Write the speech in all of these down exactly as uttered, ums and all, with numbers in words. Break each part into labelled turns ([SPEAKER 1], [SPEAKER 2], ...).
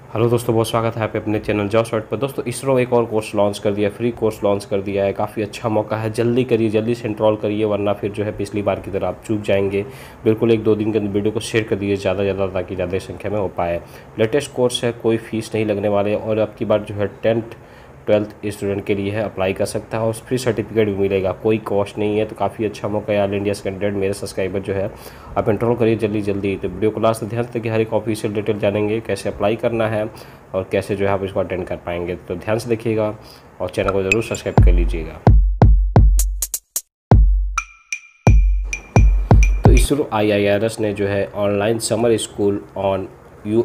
[SPEAKER 1] Hello दोस्तों, बहुत स्वागत है आपके अपने चैनल जॉब शॉट पर। दोस्तों इसरो एक और कोर्स लॉन्च कर दिया, फ्री कोर्स लॉन्च कर दिया है। काफ़ी अच्छा मौका है, जल्दी करिए, जल्दी से एनरोल करिए, वरना फिर जो है पिछली बार की तरह आप चूक जाएंगे। बिल्कुल एक दो दिन के अंदर वीडियो को शेयर कर दीजिए ज़्यादा से ज़्यादा, ताकि ज़्यादा संख्या में हो पाए। लेटेस्ट कोर्स है, कोई फीस नहीं लगने वाले, और अब की बार जो है टेंथ ट्वेल्थ स्टूडेंट के लिए है, अप्लाई कर सकता है और फ्री सर्टिफिकेट भी मिलेगा, कोई कॉस्ट नहीं है। तो काफ़ी अच्छा मौका है ऑल इंडिया से कैंडिडेट मेरे सब्सक्राइबर जो है आप एनरोल करिए जल्दी जल्दी। तो वीडियो को लास्ट ध्यान से देखिए, हर एक ऑफिशियल डिटेल जानेंगे, कैसे अप्लाई करना है और कैसे जो है आप इसको अटेंड कर पाएंगे। तो ध्यान से देखिएगा और चैनल को ज़रूर सब्सक्राइब कर लीजिएगा। तो ISRO I I R S ने जो है online summer school on you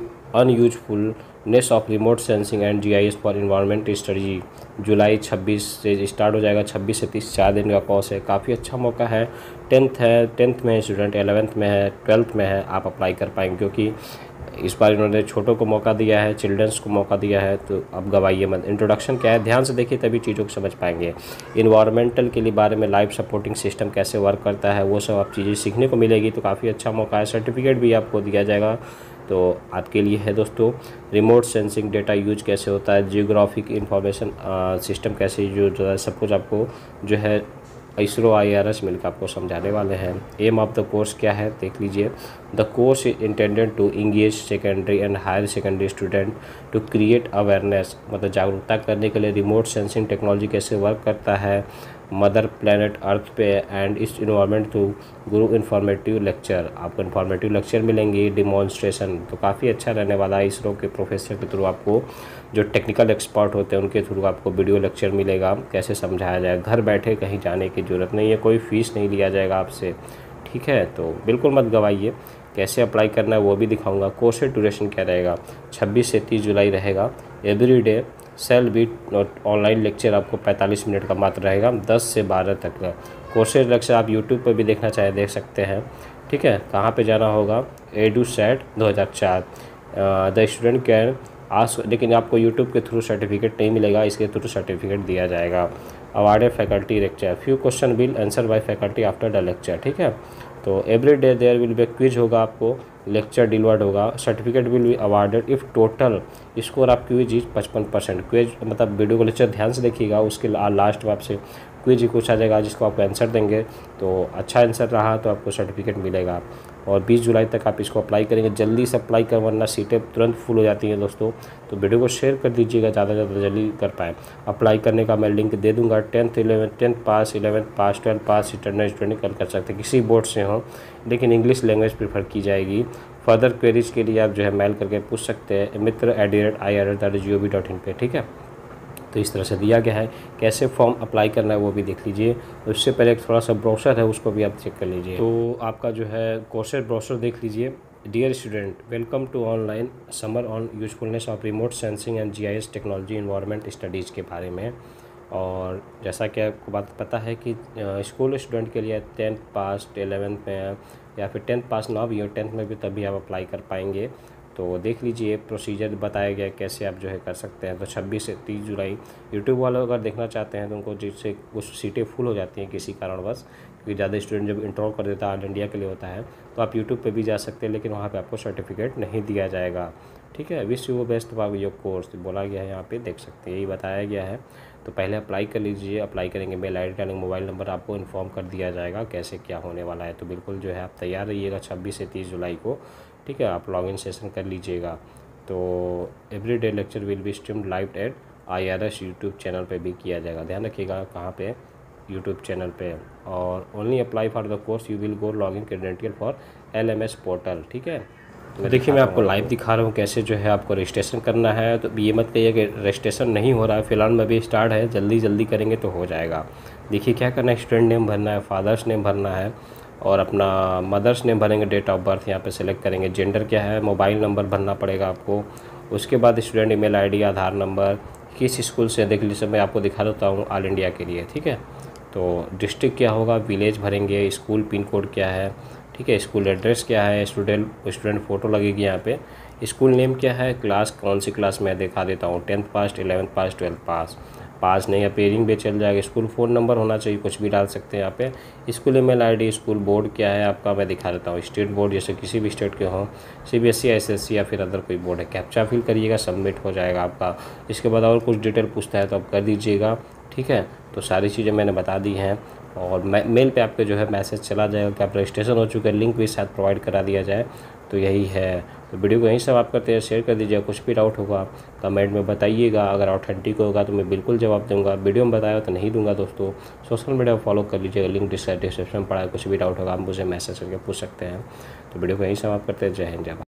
[SPEAKER 1] unusefulness of remote sensing and G I S for environment study जुलाई छब्बीस से स्टार्ट हो जाएगा। छब्बीस से तीस चार दिन का कोर्स है, काफ़ी अच्छा मौका है। टेंथ है, टेंथ में स्टूडेंट, एलेवेंथ में है, ट्वेल्थ में है, आप अप्लाई कर पाएंगे, क्योंकि इस बार इन्होंने छोटों को मौका दिया है, चिल्ड्रंस को मौका दिया है। तो अब गवाइए मत। इंट्रोडक्शन क्या है, ध्यान से देखिए तभी चीज़ों को समझ पाएंगे। इन्वायरमेंटल के लिए बारे में, लाइफ सपोर्टिंग सिस्टम कैसे वर्क करता है, वो सब आप चीज़ें सीखने को मिलेगी। तो काफ़ी अच्छा मौका है, सर्टिफिकेट भी आपको दिया जाएगा। तो आपके लिए है दोस्तों, रिमोट सेंसिंग डेटा यूज कैसे होता है, जियोग्राफिक इंफॉर्मेशन सिस्टम कैसे यूज होता है, सब कुछ आपको जो है इसरो आई आर एस मिलकर आपको समझाने वाले हैं। एम ऑफ द कोर्स क्या है देख लीजिए। The course is intended to engage secondary and higher secondary student to create awareness, मतलब जागरूकता करने के लिए रिमोट सेंसिंग टेक्नोलॉजी कैसे वर्क करता है मदर प्लेनेट अर्थ पे एंड इस इन्वायरमेंट थ्रू गुरु इन्फॉर्मेटिव लेक्चर, आपको इन्फॉर्मेटिव लेक्चर मिलेंगे, डिमॉन्स्ट्रेशन। तो काफ़ी अच्छा रहने वाला है। इसरो के प्रोफेसर के थ्रू आपको, जो टेक्निकल एक्सपर्ट होते हैं उनके थ्रू आपको वीडियो लेक्चर मिलेगा, कैसे समझाया जाए। घर बैठे कहीं जाने की ज़रूरत नहीं है, कोई फ़ीस नहीं लिया जाएगा आपसे, ठीक है। तो बिल्कुल मत गवाइए। कैसे अप्लाई करना है वो भी दिखाऊंगा। कोर्स ड्यूरेशन क्या रहेगा, छब्बीस से तीस जुलाई रहेगा। Every day shall be online lecture आपको पैंतालीस मिनट का मात्र रहेगा, दस से बारह तक का। कोर्सेज लेक्चर आप यूट्यूब पर भी देखना चाहे देख सकते हैं, ठीक है। कहाँ पे जाना होगा, एडू सेट दो हज़ार चार। द स्टूडेंट कैन आस्क, लेकिन आपको यूट्यूब के थ्रू सर्टिफिकेट नहीं मिलेगा, इसके थ्रू सर्टिफिकेट दिया जाएगा। Awarded faculty lecture, few question will answer by faculty after the lecture, ठीक है। तो every day there will be quiz होगा, आपको लेक्चर डिलीवर्ड होगा। Certificate will be awarded if total score of quiz is पचपन percent. Quiz मतलब video को lecture ध्यान से देखिएगा, उसके लास्ट में आपसे क्विज ही पूछा जाएगा, जिसको आप आंसर देंगे तो अच्छा आंसर रहा तो आपको सर्टिफिकेट मिलेगा। और बीस जुलाई तक आप इसको अप्लाई करेंगे, जल्दी से अप्लाई कर, वरना सीटें तुरंत फुल हो जाती हैं दोस्तों। तो वीडियो को शेयर कर दीजिएगा, ज़्यादा से ज़्यादा जल्दी कर पाएँ। अप्लाई करने का मैं लिंक दे दूंगा। Tenth eleventh tenth pass, eleventh pass, twelfth pass internet student कल कर सकते हैं, किसी बोर्ड से हो, लेकिन इंग्लिश लैंग्वेज प्रीफर की जाएगी। फर्दर क्वेरीज के लिए आप जो है मेल करके पूछ सकते हैं, मित्र at the rate I R S dot G O V dot in पर, ठीक है। तो इस तरह से दिया गया है। कैसे फॉर्म अप्लाई करना है वो भी देख लीजिए। उससे पहले एक थोड़ा सा ब्रोशर है, उसको भी आप चेक कर लीजिए। तो आपका जो है कोर्सेज ब्रोशर देख लीजिए। Dear student, welcome to online summer on usefulness of remote sensing and G I S technology environment studies के बारे में। और जैसा कि आपको बात पता है कि स्कूल स्टूडेंट के लिए टेंथ पास, एलेवेंथ में या फिर टेंथ पास ना भी हो, टेंथ में भी तभी आप अप्लाई कर पाएंगे। तो देख लीजिए, प्रोसीजर बताया गया कैसे आप जो है कर सकते हैं। तो छब्बीस से तीस जुलाई यूट्यूब वाले अगर देखना चाहते हैं तो उनको, जिससे कुछ सीटें फुल हो जाती हैं किसी कारणवश, क्योंकि ज़्यादा स्टूडेंट जब इंटरव्यू कर देता है ऑल इंडिया के लिए होता है, तो आप यूट्यूब पे भी जा सकते हैं, लेकिन वहाँ पे आपको सर्टिफिकेट नहीं दिया जाएगा, ठीक है। Wish you best for your course बोला गया है, यहाँ पे देख सकते हैं, यही बताया गया है। तो पहले अप्लाई कर लीजिए। अप्लाई करेंगे, मेल आई डी डालेंगे, मोबाइल नंबर आपको इन्फॉर्म कर दिया जाएगा कैसे क्या होने वाला है। तो बिल्कुल जो है आप तैयार रहिएगा छब्बीस से तीस जुलाई को, ठीक है। आप लॉगिन सेशन कर लीजिएगा। तो every day lecture will be streamed live at I R S YouTube channel पे भी किया जाएगा। ध्यान रखिएगा कहाँ पे, यूट्यूब चैनल पे। और only apply for the course you will go login credential for L M S portal, ठीक है। तो देखिए मैं आपको लाइव दिखा रहा हूँ कैसे जो है आपको रजिस्ट्रेशन करना है। तो ये मत कहिए कि रजिस्ट्रेशन नहीं हो रहा है, फिलहाल में भी स्टार्ट है, जल्दी जल्दी करेंगे तो हो जाएगा। देखिए क्या करना है, स्टूडेंट नेम भरना है, फादर्स नेम भरना है और अपना मदर्स नेम भरेंगे, डेट ऑफ बर्थ यहाँ पे सेलेक्ट करेंगे, जेंडर क्या है, मोबाइल नंबर भरना पड़ेगा आपको। उसके बाद student email ID, Aadhaar number, किस स्कूल से, देख लीजिए मैं आपको दिखा देता हूँ ऑल इंडिया के लिए, ठीक है। तो डिस्ट्रिक्ट क्या होगा, विलेज भरेंगे, स्कूल पिन कोड क्या है, ठीक है, स्कूल एड्रेस क्या है, स्टूडेंट स्टूडेंट फ़ोटो लगेगी यहाँ पे, स्कूल नेम क्या है, क्लास कौन सी क्लास मैं दिखा देता हूँ, tenth pass, eleventh pass, twelfth pass, pass नहीं अपेयरिंग भी चल जाएगा। स्कूल फ़ोन नंबर होना चाहिए, कुछ भी डाल सकते हैं यहाँ पे। School email ID, school board क्या है आपका मैं दिखा देता हूँ, स्टेट बोर्ड जैसे किसी भी स्टेट के हों, सीबीएसई, एसएससी या फिर अदर कोई बोर्ड है। कैप्चा फिल करिएगा, सबमिट हो जाएगा आपका। इसके बाद और कुछ डिटेल पूछता है तो आप कर दीजिएगा, ठीक है। तो सारी चीज़ें मैंने बता दी हैं और मेल पे आपके जो है मैसेज चला जाएगा कि आप रजिस्ट्रेशन हो चुके हैं, लिंक भी शायद प्रोवाइड करा दिया जाए। तो यही है, तो वीडियो को यहीं समाप्त करते हैं, शेयर कर दीजिएगा। कुछ भी डाउट होगा कमेंट में बताइएगा, अगर ऑथेंटिक होगा तो मैं बिल्कुल जवाब दूंगा, वीडियो में बताया तो नहीं दूंगा। दोस्तों सोशल मीडिया फॉलो कर लीजिएगा, लिंक डिस्क्रिप्शन में पड़ा है। कुछ भी डाउट होगा आप मुझे मैसेज करके पूछ सकते हैं। तो वीडियो को यहीं समाप्त करते हैं। जय हिंद, जय भारत।